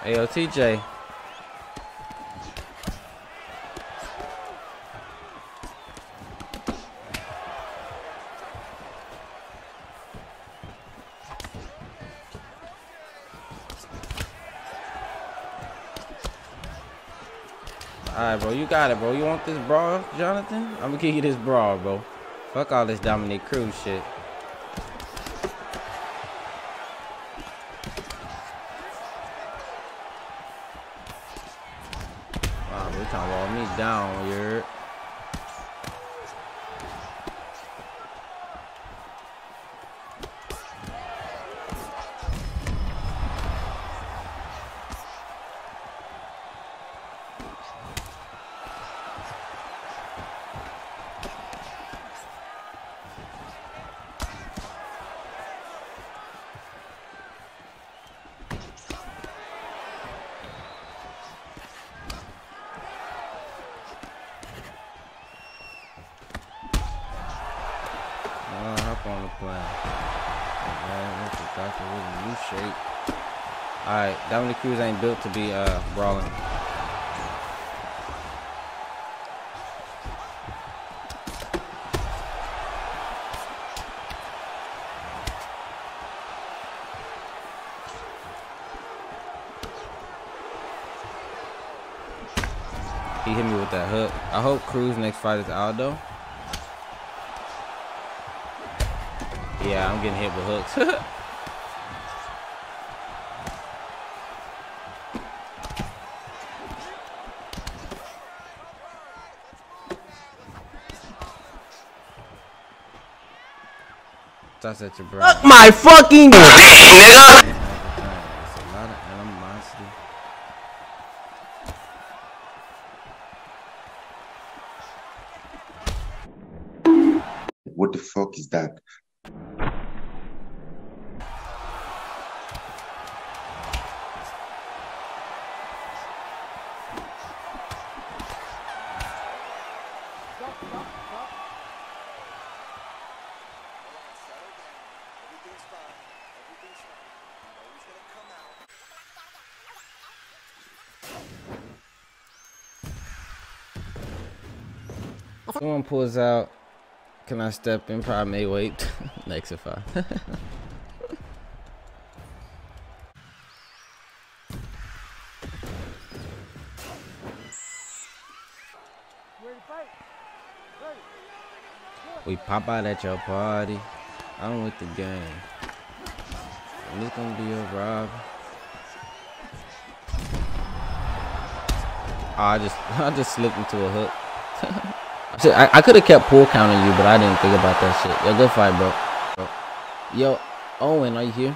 Hey, yo, TJ. Alright, bro, you got it, bro. You want this brawl, Jonathan? I'm gonna give you this brawl, bro. Fuck all this Dominic Cruz shit. Wow, we trying to wall me down, you're. Hop on the plan. That's a really new shape. Alright, Dominic Cruz ain't built to be brawling. He hit me with that hook. I hope Cruz next fight is Aldo. Yeah, I'm getting hit with hooks. That's at your bro. Fuck my fucking nigga. It's a lot of animosity. What the fuck is that? Someone pulls out. Can I step in? Probably may wait. Next if I. We pop out at your party. I'm with the gang. And it's gonna be a rob. Oh, I just slipped into a hook. I could have kept pull counting you, but I didn't think about that shit. Yo, good fight, bro. Yo, Owen, are you here?